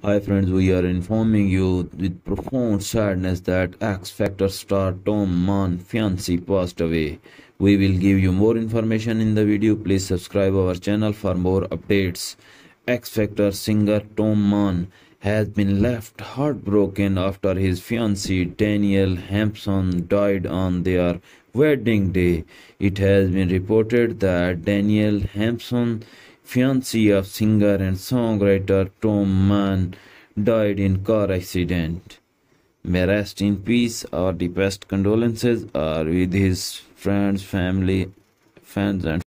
Hi friends, we are informing you with profound sadness that X Factor star Tom Mann fiancée passed away. We will give you more information in the video. Please subscribe our channel for more updates. X Factor singer Tom Mann has been left heartbroken after his fiancée Danielle Hampson died on their wedding day. It has been reported that Danielle Hampson, fiancée of singer and songwriter Tom Mann, died in car accident. May rest in peace. Our deepest condolences are with his friends, family, fans and